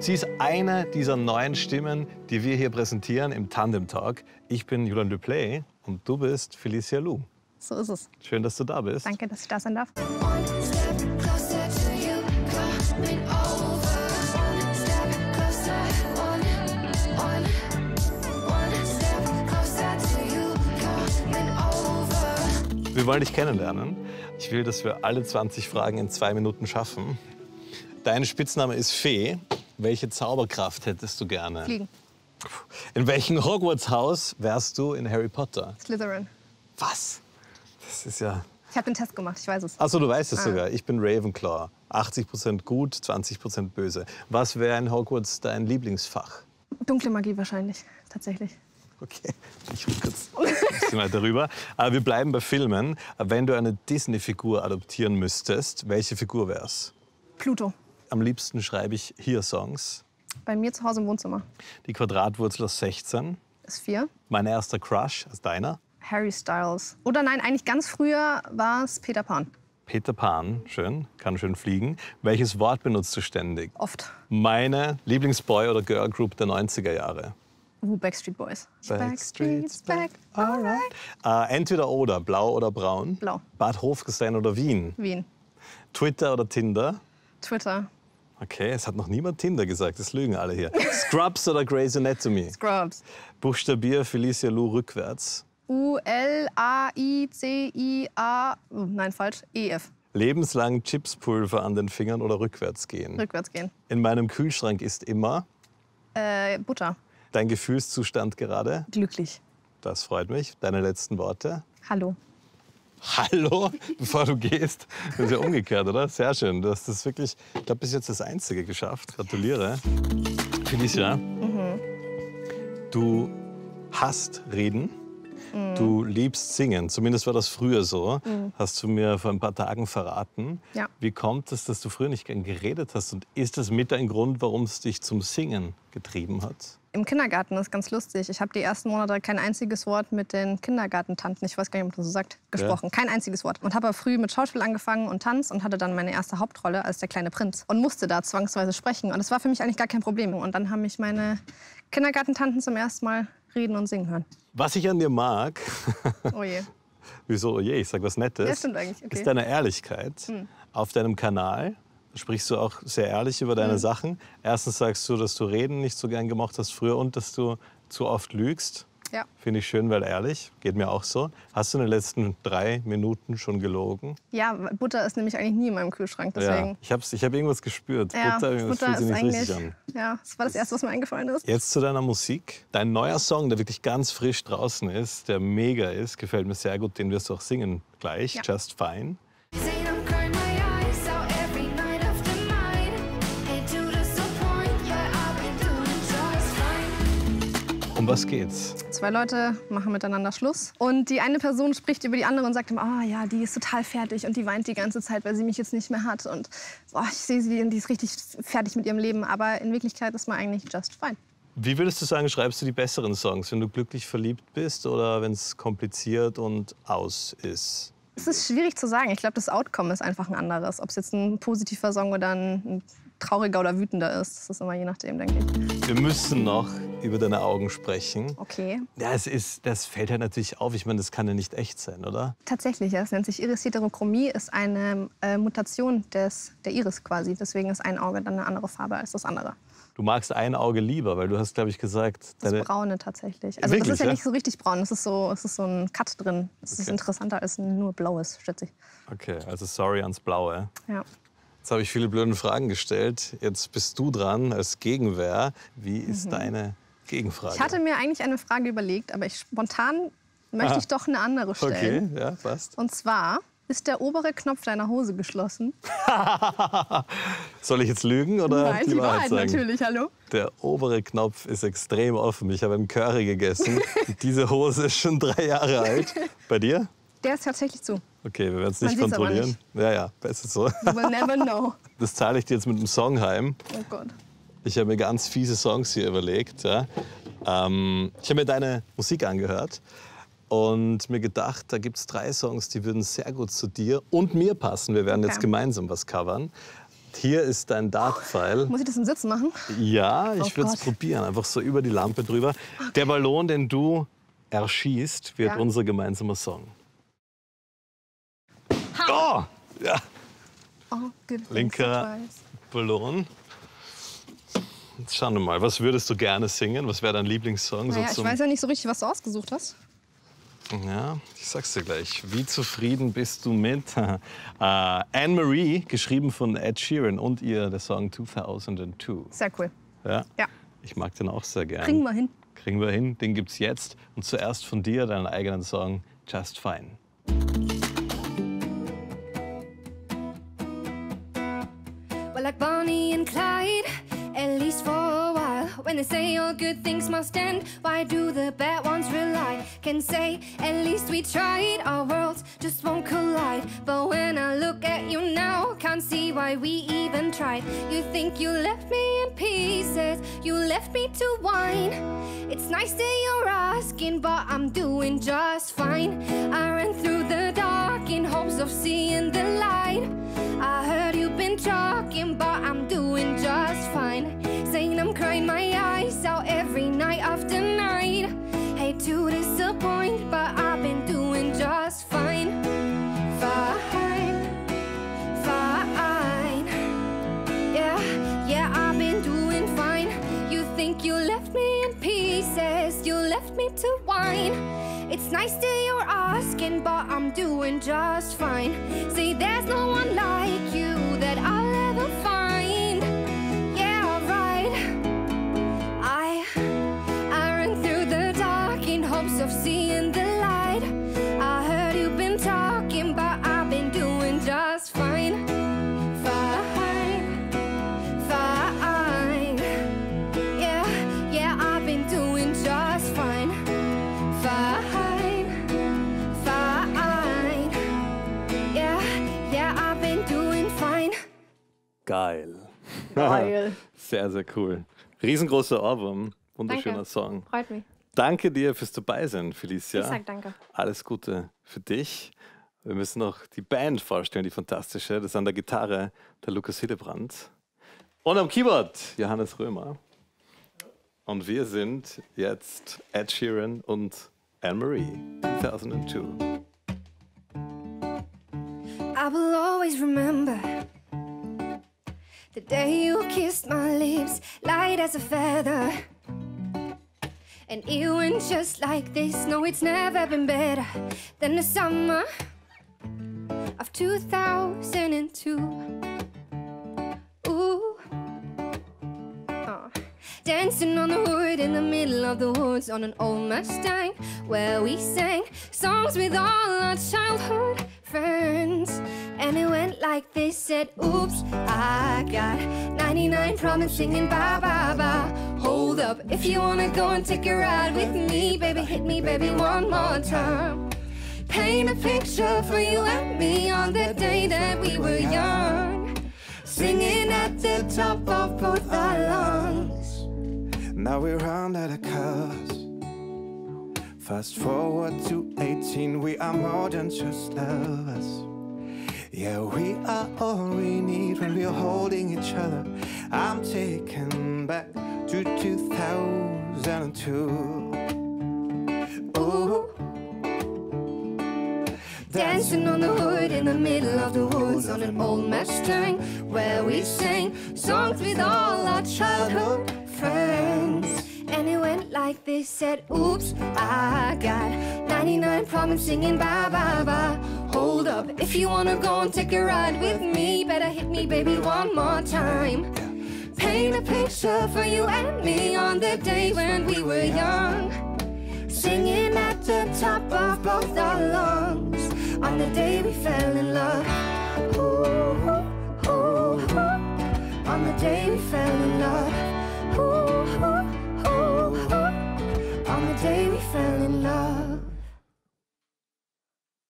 Sie ist eine dieser neuen Stimmen, die wir hier präsentieren im Tandem Talk. Ich bin Julian Duplay und du bist Felicia Lu. So ist es. Schön, dass du da bist. Danke, dass ich da sein darf. Wir wollen dich kennenlernen. Ich will, dass wir alle 20 Fragen in 2 Minuten schaffen. Dein Spitzname ist Fee. Welche Zauberkraft hättest du gerne? Fliegen. In welchem Hogwarts-Haus wärst du in Harry Potter? Slytherin. Was? Das ist ja... Ich habe den Test gemacht, ich weiß es. Achso, du weißt es sogar. Ich bin Ravenclaw. 80% gut, 20% böse. Was wäre in Hogwarts dein Lieblingsfach? Dunkle Magie wahrscheinlich, tatsächlich. Okay, ich rede kurz ein bisschen weiter rüber. Aber wir bleiben bei Filmen. Wenn du eine Disney-Figur adoptieren müsstest, welche Figur wär's? Pluto. Am liebsten schreibe ich hier Songs. Bei mir zu Hause im Wohnzimmer. Die Quadratwurzel aus 16. Ist 4. Mein erster Crush, ist deiner? Harry Styles. Oder nein, eigentlich ganz früher war es Peter Pan. Peter Pan, schön, kann schön fliegen. Welches Wort benutzt du ständig? Oft. Meine Lieblingsboy- oder Girlgroup der 90er Jahre. Backstreet Boys. Backstreet's back, alright. Entweder oder, blau oder braun? Blau. Bad Hofgestein oder Wien? Wien. Twitter oder Tinder? Twitter. Okay, es hat noch niemand Tinder gesagt, das lügen alle hier. Scrubs oder Grey's Anatomy? Scrubs. Buchstabier Felicia Lu rückwärts. U-L-A-I-C-I-A... Oh, nein, falsch. E-F. Lebenslang Chipspulver an den Fingern oder rückwärts gehen? Rückwärts gehen. In meinem Kühlschrank ist immer Butter. dein Gefühlszustand gerade? Glücklich. Das freut mich. Deine letzten Worte? Hallo. Hallo, bevor du gehst. Das ist ja umgekehrt, oder? Sehr schön. Du hast das wirklich, ich glaube, bis jetzt das Einzige geschafft. Gratuliere. Felicia, du hasst Reden. Du liebst Singen. Zumindest war das früher so. Hast du mir vor ein paar Tagen verraten. Ja. Wie kommt es, dass du früher nicht gern geredet hast? Und ist das mit ein Grund, warum es dich zum Singen getrieben hat? Im Kindergarten ist ganz lustig. Ich habe die ersten Monate kein einziges Wort mit den Kindergartentanten, ich weiß gar nicht, ob man das so sagt, gesprochen. Ja. Kein einziges Wort. Und habe aber früh mit Schauspiel angefangen und Tanz und hatte dann meine erste Hauptrolle als der kleine Prinz. Und musste da zwangsweise sprechen. Und das war für mich eigentlich gar kein Problem. Und dann haben mich meine Kindergartentanten zum ersten Mal reden und singen hören. Was ich an dir mag, oh je. Wieso, oh je, ich sag was Nettes, Ja, stimmt eigentlich. Okay. Ist deine Ehrlichkeit. Auf deinem Kanal sprichst du auch sehr ehrlich über deine Sachen. Erstens sagst du, dass du Reden nicht so gern gemacht hast früher und dass du zu oft lügst. Ja. Finde ich schön, weil ehrlich. Geht mir auch so. Hast du in den letzten 3 Minuten schon gelogen? Ja, Butter ist nämlich eigentlich nie in meinem Kühlschrank. Deswegen. Ja, ich hab irgendwas gespürt. Ja, Butter Butter fühlt sich ist nicht richtig eigentlich, an. ja, das war das Erste, was mir eingefallen ist. Jetzt zu deiner Musik. Dein neuer Song, der wirklich ganz frisch draußen ist, der mega ist, gefällt mir sehr gut. Den wirst du auch singen gleich. Ja. Just Fine. Um was geht's? 2 Leute machen miteinander Schluss und die eine Person spricht über die andere und sagt immer, ah ja, die ist total fertig und die weint die ganze Zeit, weil sie mich jetzt nicht mehr hat und ich sehe sie und die ist richtig fertig mit ihrem Leben, aber in Wirklichkeit ist man eigentlich just fine. Wie würdest du sagen, schreibst du die besseren Songs, wenn du glücklich verliebt bist oder wenn es kompliziert und aus ist? Es ist schwierig zu sagen. Ich glaube, das Outcome ist einfach ein anderes. Ob es jetzt ein positiver Song oder ein trauriger oder wütender ist, das ist immer je nachdem, denke ich. Wir müssen noch über deine Augen sprechen. Okay. Ja, das fällt ja natürlich auf. Ich meine, das kann ja nicht echt sein, oder? Tatsächlich, ja. Es nennt sich Iris-Heterochromie, ist eine Mutation der Iris quasi. Deswegen ist ein Auge dann eine andere Farbe als das andere. Du magst ein Auge lieber, weil du hast, glaube ich, gesagt... Das Braune tatsächlich. Also Wirklich, das ist ja nicht so richtig braun, es ist so ein Cut drin. Das ist Okay. interessanter als ein nur blaues, schätze ich. Okay, also sorry ans Blaue. Ja. Jetzt habe ich viele blöde Fragen gestellt. Jetzt bist du dran als Gegenwehr. Wie ist deine Gegenfrage? Ich hatte mir eigentlich eine Frage überlegt, aber spontan möchte ich doch eine andere stellen. Okay, ja, passt. Und zwar, ist der obere Knopf deiner Hose geschlossen? Soll ich jetzt lügen oder Nein, die Wahrheit sagen? natürlich, hallo. Der obere Knopf ist extrem offen. Ich habe einen Curry gegessen. Und diese Hose ist schon 3 Jahre alt. Bei dir? Der ist tatsächlich zu. Okay, wir werden es Man nicht sieht's aber kontrollieren. Ja, ja, besser so. You will never know. Das zahle ich dir jetzt mit einem Song heim. Oh Gott. Ich habe mir ganz fiese Songs hier überlegt. Ja. Ich habe mir deine Musik angehört und mir gedacht, da gibt es 3 Songs, die würden sehr gut zu dir und mir passen. Wir werden jetzt gemeinsam was covern. Hier ist dein Dartpfeil. Muss ich das im Sitzen machen? Ja, ich Oh würde es Gott. probieren. Einfach so über die Lampe drüber. Okay. Der Ballon, den du erschießt, wird unser gemeinsamer Song. Oh! Ja. Oh, good. Linker Ballon. Jetzt schauen wir mal, was würdest du gerne singen? Was wäre dein Lieblingssong? Naja, so ich weiß ja nicht so richtig, was du ausgesucht hast. Ja, ich sag's dir gleich. Wie zufrieden bist du mit Anne-Marie, geschrieben von Ed Sheeran und der Song 2002. Sehr cool. Ja? Ja. Ich mag den auch sehr gerne. Kriegen wir hin. Kriegen wir hin, den gibt's jetzt. Und zuerst von dir deinen eigenen Song Just Fine. Well, like Bonnie and Clyde, at least for a while. When they say all good things must end, why do the bad ones rely? Can say, at least we tried, our worlds just won't collide. But when I look at you now, can't see why we even tried. You think you left me in pieces, you left me to whine. It's nice that you're asking, but I'm doing just fine. I ran through the dark in hopes of seeing the light. I heard you've been talking, but I'm doing just fine. Saying I'm crying my eyes out every night after night. Hate to disappoint, but I've been doing just fine. Fine, fine. Yeah, I've been doing fine. You think you left me in pieces, you left me to whine. It's nice that you're asking, but I'm doing just fine. Say there's no one like you that I'll ever find. Yeah, right. I ran through the dark in hopes of seeing the light. I heard you've been talking, but I've been doing just fine. Fine, fine. Yeah, I've been doing just fine. Fine, fine. Yeah, I've been doing fine. Geil. Geil. Sehr, sehr cool. Riesengroßer Ohrwurm. Wunderschöner Danke. Song. Freut mich. Danke dir fürs Dabeisein, Felicia. Ich sag danke. Alles Gute für dich. Wir müssen noch die Band vorstellen, die fantastische. Das ist an der Gitarre der Lukas Hillebrand. Und am Keyboard Johannes Römer. Und wir sind jetzt Ed Sheeran und Anne-Marie 2002. I will always remember the day you kissed my lips, light as a feather. And it went just like this. No, it's never been better than the summer of 2002. Ooh. Oh. Dancing on the wood in the middle of the woods on an old Mustang, where we sang songs with all our childhood friends. And it went like this, said, oops, I got 99 problems singing bye, bye, bye. Hold up, if you wanna go and take a ride with me, baby, hit me, baby, one more time. Paint a picture for you and me on the day that we were young, singing at the top of both our lungs. Now we're round at a curve. Fast forward to 18, we are more than just lovers. Yeah, we are all we need when we're holding each other. I'm taken back to 2002. Ooh. Dancing on the hood in the middle of the woods on an old Mustang, where we sang songs with all our childhood friends. And it went like this, said, oops, I got 99 problems singing bye, bye, bye. Hold up, if you wanna go and take a ride with me, better hit me, baby, one more time. Paint a picture for you and me on the day when we were young, singing at the top of both our lungs, on the day we fell in love.